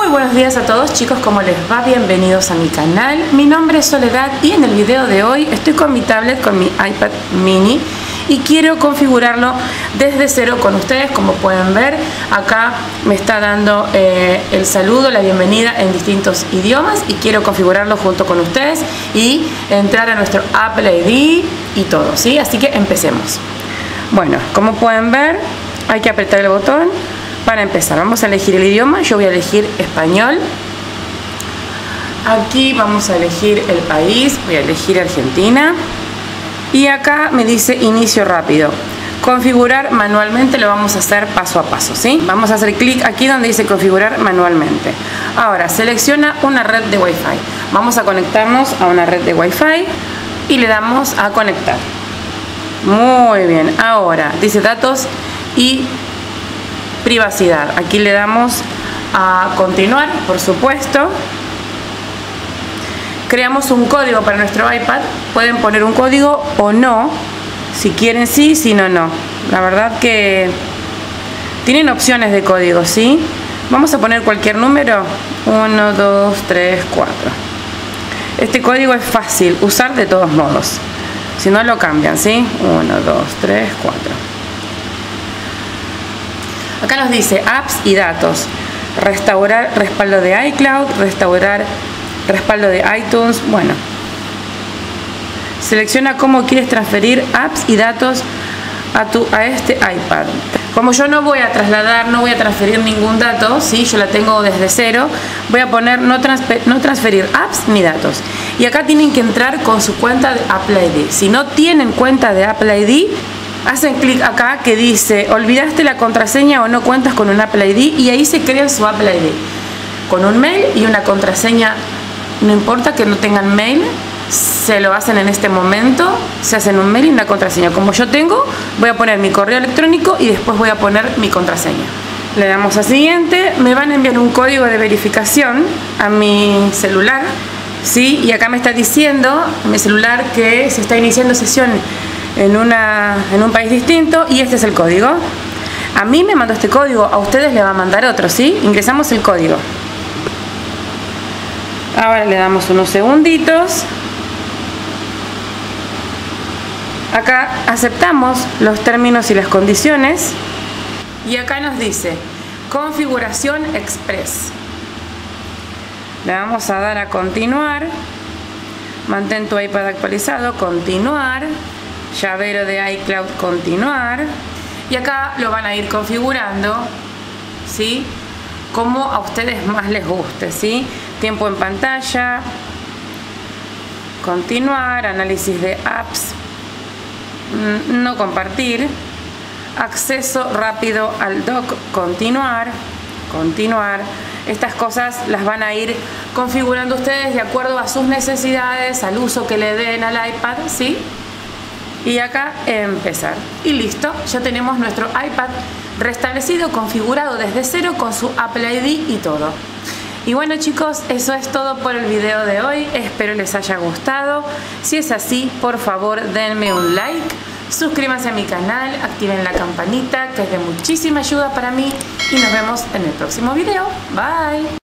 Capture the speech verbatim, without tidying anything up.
buenos días a todos, chicos, ¿cómo les va? Bienvenidos a mi canal. Mi nombre es Soledad y en el video de hoy estoy con mi tablet, con mi iPad mini, y quiero configurarlo desde cero con ustedes. Como pueden ver, acá me está dando eh, el saludo, la bienvenida en distintos idiomas, y quiero configurarlo junto con ustedes y entrar a nuestro Apple I D y todo, ¿sí? Así que empecemos. Bueno, como pueden ver, hay que apretar el botón para empezar. Vamos a elegir el idioma. Yo voy a elegir español. Aquí vamos a elegir el país. Voy a elegir Argentina. Y acá me dice inicio rápido. Configurar manualmente lo vamos a hacer paso a paso, ¿sí? Vamos a hacer clic aquí donde dice configurar manualmente. Ahora, selecciona una red de Wi-Fi. Vamos a conectarnos a una red de Wi-Fi y le damos a conectar. Muy bien. Ahora, dice datos y privacidad. Aquí le damos a continuar, por supuesto. Creamos un código para nuestro iPad. Pueden poner un código o no. Si quieren sí, si no, no. La verdad que tienen opciones de código, ¿sí? Vamos a poner cualquier número. uno, dos, tres, cuatro. Este código es fácil usar de todos modos. Si no, lo cambian, ¿sí? uno, dos, tres, cuatro. Acá nos dice apps y datos. Restaurar respaldo de iCloud, restaurar respaldo de iTunes. Bueno, selecciona cómo quieres transferir apps y datos a, tu, a este iPad. Como yo no voy a trasladar, no voy a transferir ningún dato, ¿sí? Yo la tengo desde cero, voy a poner no, transfer, no transferir apps ni datos. Y acá tienen que entrar con su cuenta de Apple I D. Si no tienen cuenta de Apple I D, hacen clic acá que dice olvidaste la contraseña o no cuentas con un Apple I D, y ahí se crean su Apple I D con un mail y una contraseña. No importa que no tengan mail, se lo hacen en este momento, se hacen un mail y una contraseña. Como yo tengo, voy a poner mi correo electrónico y después voy a poner mi contraseña. Le damos a siguiente. Me van a enviar un código de verificación a mi celular, ¿sí? Y acá me está diciendo mi celular que se está iniciando sesión en, una, en un país distinto, y este es el código. A mí me mandó este código, a ustedes le va a mandar otro, ¿sí? Ingresamos el código. Ahora le damos unos segunditos. Acá aceptamos los términos y las condiciones. Y acá nos dice configuración express. Le vamos a dar a continuar. Mantén tu iPad actualizado, continuar. Llavero de iCloud, continuar. Y acá lo van a ir configurando, ¿sí? Como a ustedes más les guste, ¿sí? Tiempo en pantalla, continuar, análisis de apps, no compartir, acceso rápido al dock, continuar, continuar. Estas cosas las van a ir configurando ustedes de acuerdo a sus necesidades, al uso que le den al iPad, ¿sí? Y acá empezar. Y listo, ya tenemos nuestro iPad restablecido, configurado desde cero con su Apple I D y todo. Y bueno, chicos, eso es todo por el video de hoy. Espero les haya gustado. Si es así, por favor denme un like, suscríbanse a mi canal, activen la campanita, que es de muchísima ayuda para mí, y nos vemos en el próximo video. Bye.